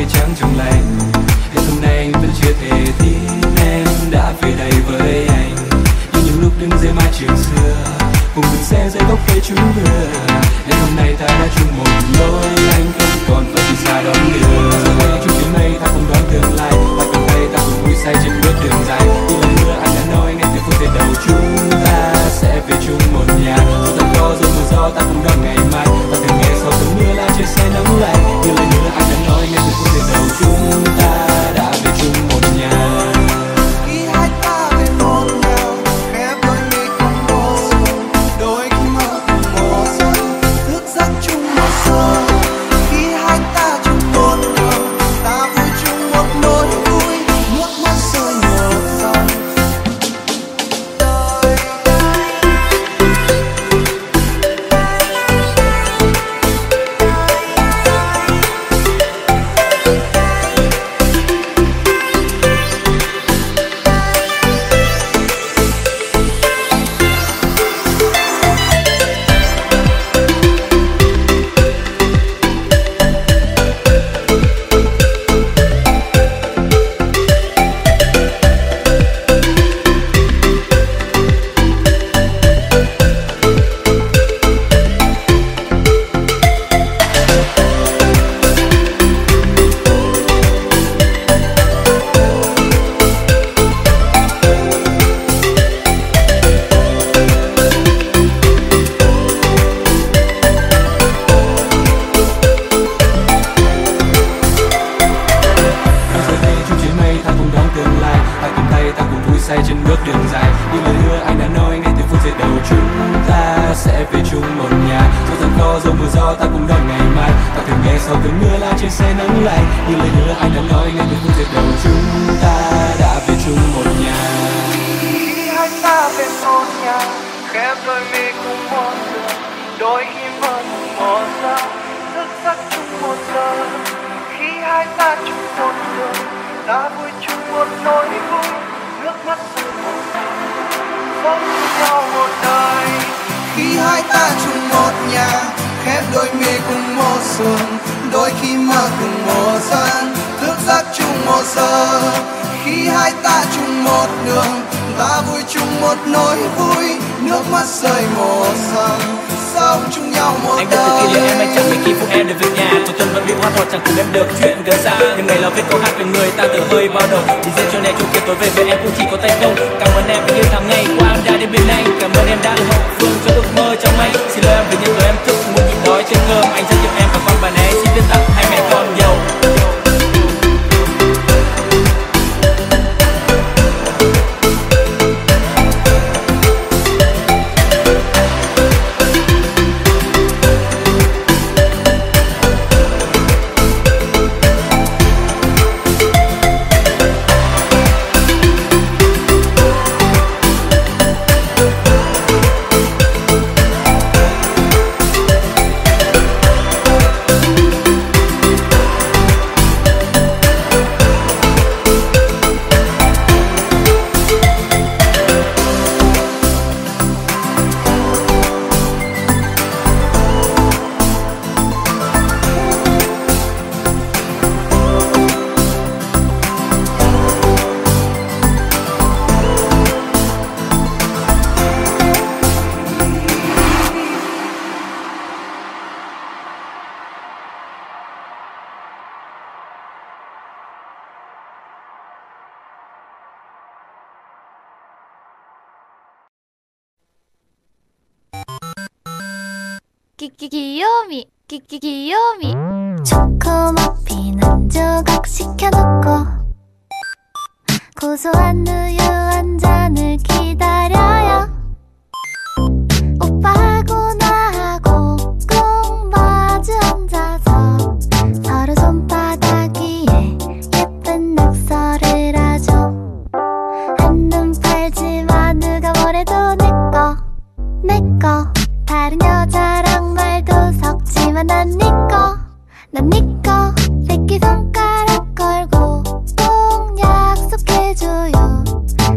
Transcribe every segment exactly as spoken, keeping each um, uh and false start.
trắng trong lành. Đến hôm nay anh vẫn chưa thể tin em đã về đây với anh. Như những lúc đứng dưới mái trường xưa, cùng mình xe dưới gốc cây chúng vừa. Đến hôm nay ta đã chung một lối, anh không còn phải đi xa đón đưa. Giờ đây chung chuyến mây ta cùng đón tương lai, ta cầm tay ta cùng vui say trên bước đường dài. Như lần nữa anh đã nói ngay từ phút giây đầu chúng ta sẽ về chung một nhà. Dù thật có dù mưa gió ta cùng đón ngày mai, ta từng nghe sau cơn mưa lá trên xe nắng lạnh. Như lần nữa anh đã nói ngay từ phút giây đầu chúng ta đã về chung một nhà. Khi hai ta về một nhà, khép đôi mi cùng một giường, đôi khi mơ cùng một giấc, thức giấc chung một giờ. Khi hai ta chung một đường, ta vui chung một nỗi vui, nước mắt rơi một dòng. Trên bước đường dài, như lời hứa anh đã nói ngay từ phút giây đầu chúng ta sẽ về chung một nhà. Dù thật khó dù mưa gió ta cùng đón ngày mai, ta thường nghe sau cơn mưa lá trên xe nắng lạnh. Như lời hứa anh đã nói ngay từ phút giây đầu chúng ta đã về chung một nhà. Khi hai ta về một nhà, khép đôi mi cùng một giường, đôi khi mơ cùng một giấc, thức giấc chung một giờ. Khi hai ta chung một đường, ta vui chung một nỗi vui, nước mắt rơi một dòng, sống chung nhau một đời. Khi hai ta chung một nhà, khép đôi mi cùng một giường, đôi khi mơ cùng một giấc, thức giấc chung một giờ. Khi hai ta chung một đường, ta vui chung một nỗi vui, nước mắt rơi một dòng, sống chung nhau một anh đời. Anh biết từ kia liệu em anh chẳng mấy khi phụ em đến về nhà. Tôi tuần vẫn bị hoa thọt chẳng cùng em được chuyện gần xa. Nhưng ngày là viết câu hát về người ta từ hơi bao đầu. Đi dễ cho này chung kia tối về với em cũng chỉ có tay không. Cảm ơn em vì yêu tháng ngày qua em đã đến bên anh. Cảm ơn em đã ủng hộ phương cho ước mơ trong anh. Xin lỗi em vì những lời em thức muốn nhịn đói trên cơm. Anh rất yêu em và con bà né xin viết tặng hai mẹ con giàu. 귀요미 귀요미 초코머핀 한 조각 시켜놓고 고소한 우유 한 잔을 기다려요. 오빠하고 나하고 꼭 마주 앉아서 서로 손바닥 위에 예쁜 낙서를 하죠. 한눈 팔지마 누가 뭐래도 내꺼 내꺼 다른 여자랑 말도 섞지만 난 니꺼 난 니꺼 새끼손가락 걸고 꼭 약속해줘요.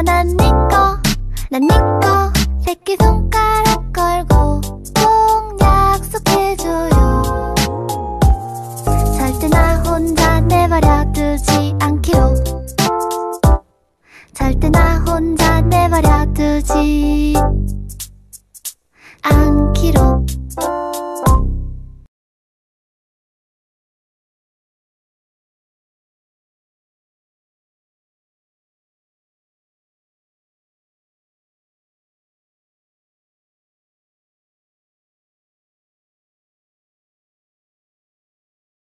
난 니꺼 난 니꺼 새끼손가락 걸고 꼭 약속해줘요. 절대 나 혼자 내버려 두지 않기로. 절대 나 혼자 내버려 두지 않기로.